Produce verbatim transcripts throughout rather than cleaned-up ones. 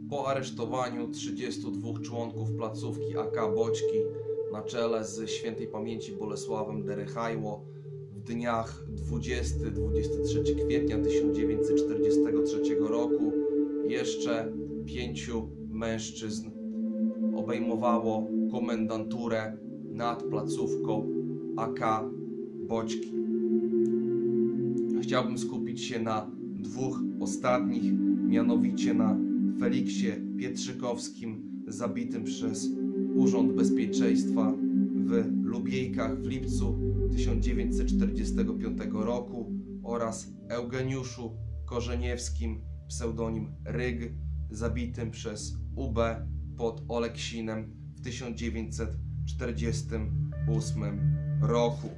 Po aresztowaniu trzydziestu dwóch członków placówki A K Boćki na czele z świętej pamięci Bolesławem Derychajło w dniach dwudziestego do dwudziestego trzeciego kwietnia tysiąc dziewięćset czterdziestego trzeciego roku jeszcze pięciu mężczyzn obejmowało komendanturę nad placówką A K Boćki. Chciałbym skupić się na dwóch ostatnich, mianowicie na Feliksie Pietrzykowskim, zabitym przez Urząd Bezpieczeństwa w Lubiejkach w lipcu tysiąc dziewięćset czterdziestego piątego roku oraz Eugeniuszu Korzeniewskim, pseudonim Ryg, zabitym przez U B pod Oleksinem w tysiąc dziewięćset czterdziestym ósmym roku.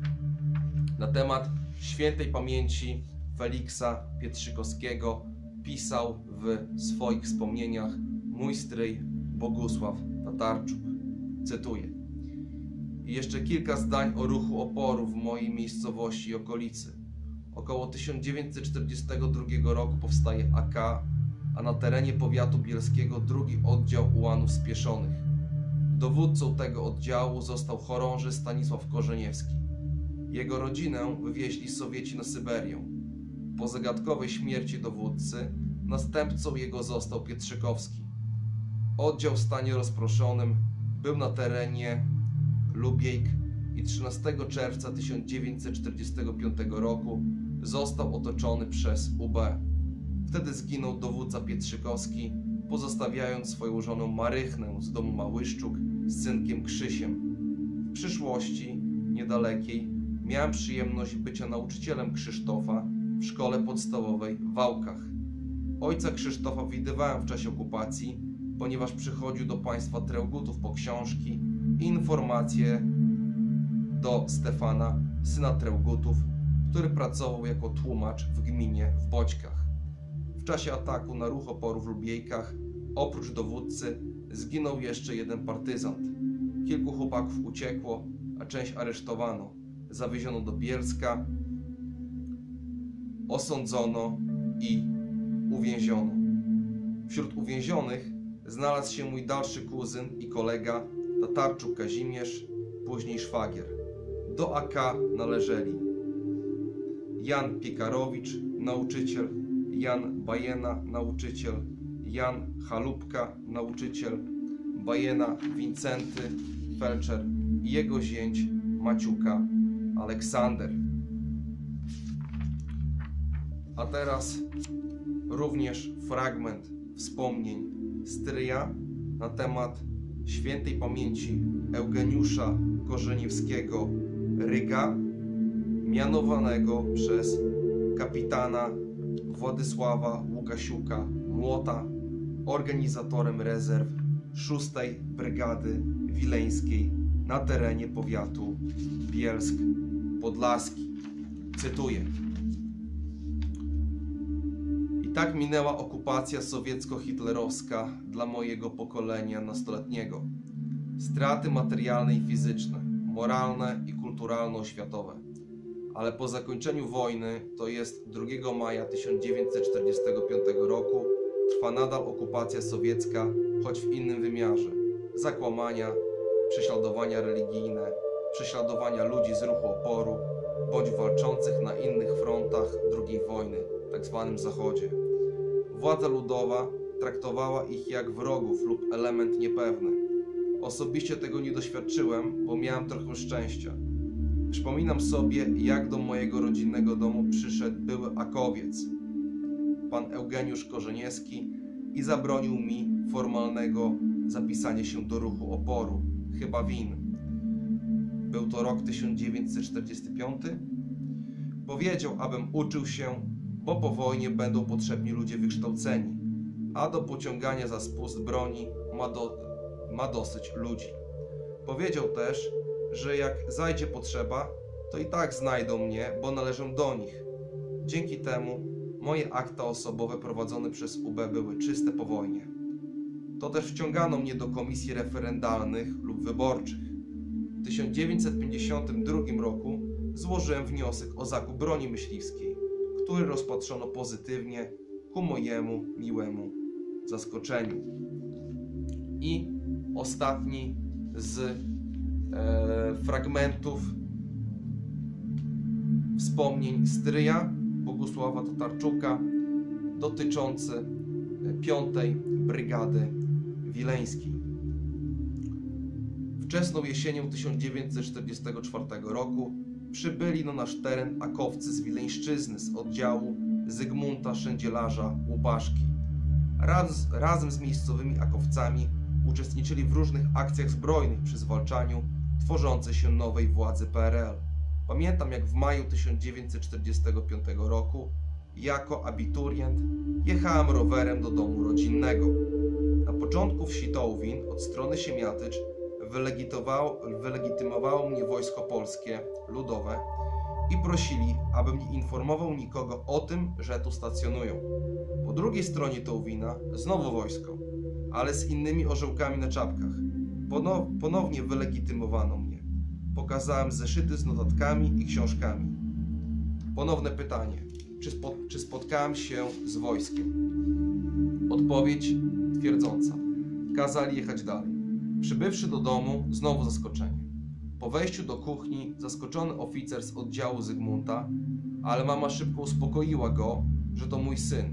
Na temat świętej pamięci Feliksa Pietrzykowskiego pisał w swoich wspomnieniach mój stryj Bogusław Tatarczuk. Cytuję. I jeszcze kilka zdań o ruchu oporu w mojej miejscowości i okolicy. Około tysiąc dziewięćset czterdziestego drugiego roku powstaje A K, a na terenie powiatu bielskiego drugi oddział ułanów spieszonych. Dowódcą tego oddziału został chorąży Stanisław Korzeniewski. Jego rodzinę wywieźli Sowieci na Syberię. Po zagadkowej śmierci dowódcy następcą jego został Pietrzykowski. Oddział w stanie rozproszonym był na terenie Lubiejk i trzynastego czerwca tysiąc dziewięćset czterdziestego piątego roku został otoczony przez U B. Wtedy zginął dowódca Pietrzykowski, pozostawiając swoją żonę Marychnę z domu Małyszczuk z synkiem Krzysiem. W przyszłości niedalekiej miałem przyjemność bycia nauczycielem Krzysztofa w szkole podstawowej w Wałkach. Ojca Krzysztofa widywałem w czasie okupacji, ponieważ przychodził do państwa Trełgutów po książki i informacje do Stefana, syna Trełgutów, który pracował jako tłumacz w gminie w Boćkach. W czasie ataku na ruch oporu w Lubiejkach, oprócz dowódcy, zginął jeszcze jeden partyzant. Kilku chłopaków uciekło, a część aresztowano. Zawieziono do Bielska, osądzono i uwięziono. Wśród uwięzionych znalazł się mój dalszy kuzyn i kolega Tatarczuk Kazimierz, później szwagier. Do A K należeli Jan Piekarowicz, nauczyciel, Jan Bajena, nauczyciel, Jan Chalupka, nauczyciel, Bajena Wincenty, felczer i jego zięć Maciuka Aleksander. A teraz również fragment wspomnień stryja na temat świętej pamięci Eugeniusza Korzeniewskiego Ryga, mianowanego przez kapitana Władysława Łukasiuka Młota organizatorem rezerw szóstej Brygady Wileńskiej na terenie powiatu Bielsk-Podlaski. Cytuję. I tak minęła okupacja sowiecko-hitlerowska dla mojego pokolenia nastoletniego. Straty materialne i fizyczne, moralne i kulturalno-oświatowe. Ale po zakończeniu wojny, to jest drugiego maja tysiąc dziewięćset czterdziestego piątego roku, trwa nadal okupacja sowiecka, choć w innym wymiarze. Zakłamania, prześladowania religijne, prześladowania ludzi z ruchu oporu, bądź walczących na innych frontach drugiej wojny, tzw. Zachodzie. Władza ludowa traktowała ich jak wrogów lub element niepewny. Osobiście tego nie doświadczyłem, bo miałem trochę szczęścia. Przypominam sobie, jak do mojego rodzinnego domu przyszedł były akowiec, pan Eugeniusz Korzeniewski, i zabronił mi formalnego zapisania się do ruchu oporu, chyba W I N. Był to rok tysiąc dziewięćset czterdziesty piąty. Powiedział, abym uczył się, bo po wojnie będą potrzebni ludzie wykształceni, a do pociągania za spust broni ma, do, ma dosyć ludzi. Powiedział też, że jak zajdzie potrzeba, to i tak znajdą mnie, bo należę do nich. Dzięki temu moje akta osobowe prowadzone przez U B były czyste po wojnie. To też wciągano mnie do komisji referendalnych lub wyborczych. W tysiąc dziewięćset pięćdziesiątym drugim roku złożyłem wniosek o zakup broni myśliwskiej, który rozpatrzono pozytywnie ku mojemu miłemu zaskoczeniu. I ostatni z e, fragmentów wspomnień stryja Bogusława Tatarczuka dotyczący piątej Brygady Wileńskiej. Wczesną jesienią tysiąc dziewięćset czterdziestego czwartego roku przybyli na nasz teren akowcy z Wileńszczyzny z oddziału Zygmunta Szędzielarza Łupaszki. Raz, razem z miejscowymi akowcami uczestniczyli w różnych akcjach zbrojnych przy zwalczaniu tworzącej się nowej władzy P R L. Pamiętam, jak w maju tysiąc dziewięćset czterdziestego piątego roku jako abiturient jechałem rowerem do domu rodzinnego. Na początku wsi Tołwin od strony Siemiatycz wylegitymowało, wylegitymowało mnie Wojsko Polskie Ludowe i prosili, abym nie informował nikogo o tym, że tu stacjonują. Po drugiej stronie Tołwina znowu wojsko, ale z innymi orzełkami na czapkach. Ponow, ponownie wylegitymowano mnie. Pokazałem zeszyty z notatkami i książkami. Ponowne pytanie. Czy, spo, czy spotkałem się z wojskiem? Odpowiedź twierdząca. Kazali jechać dalej. Przybywszy do domu, znowu zaskoczenie. Po wejściu do kuchni zaskoczony oficer z oddziału Zygmunta, ale mama szybko uspokoiła go, że to mój syn.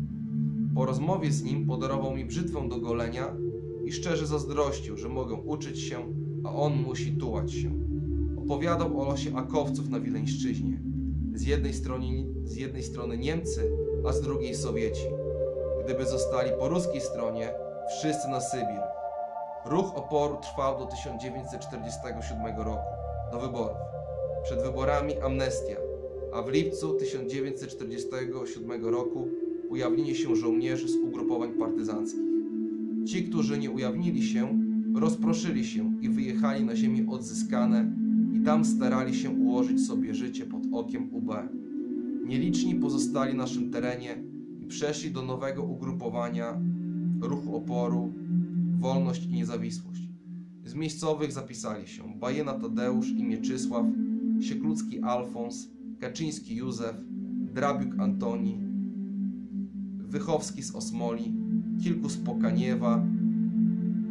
Po rozmowie z nim podarował mi brzytwę do golenia i szczerze zazdrościł, że mogę uczyć się, a on musi tułać się. Opowiadał o losie akowców na Wileńszczyźnie. Z jednej strony, z jednej strony Niemcy, a z drugiej Sowieci. Gdyby zostali po ruskiej stronie, wszyscy na Sybir. Ruch oporu trwał do tysiąc dziewięćset czterdziestego siódmego roku, do wyborów. Przed wyborami amnestia, a w lipcu tysiąc dziewięćset czterdziestego siódmego roku ujawnienie się żołnierzy z ugrupowań partyzanckich. Ci, którzy nie ujawnili się, rozproszyli się i wyjechali na ziemie odzyskane i tam starali się ułożyć sobie życie pod okiem U B. Nieliczni pozostali na naszym terenie i przeszli do nowego ugrupowania Ruchu Oporu Wolność i Niezawisłość. Z miejscowych zapisali się Bajena Tadeusz i Mieczysław, Sieklucki Alfons, Kaczyński Józef, Drabiuk Antoni, Wychowski z Osmoli, kilku z Pokaniewa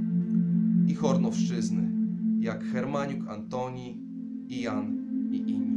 i Hornowszczyzny, jak Hermaniuk Antoni i Jan i inni.